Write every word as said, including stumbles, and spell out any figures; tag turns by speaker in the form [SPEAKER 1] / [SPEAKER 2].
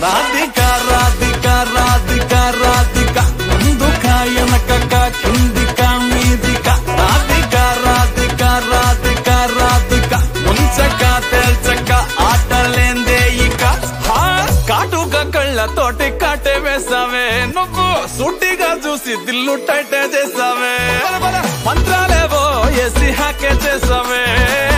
[SPEAKER 1] రాధిక రాధిక రాధిక రాధిక ముందుక వెనకక కిందిక మీదిక రాధిక రాధిక రాధిక రాధిక ముంచక తేల్చక ఆటలేందే ఇక కాటుక కళ్ళతోటి కాటే వేసావే నువ్వు సూటిగా చూసి దిల్లు టైటే చేసావే మంత్రాలేవో వేసి హ్యాకే చేసావే